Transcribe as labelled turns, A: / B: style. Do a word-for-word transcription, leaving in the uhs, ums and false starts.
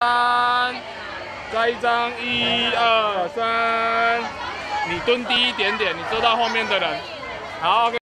A: 三，再一张，一二三，你蹲低一点点，你遮到后面的人。好 ，OK。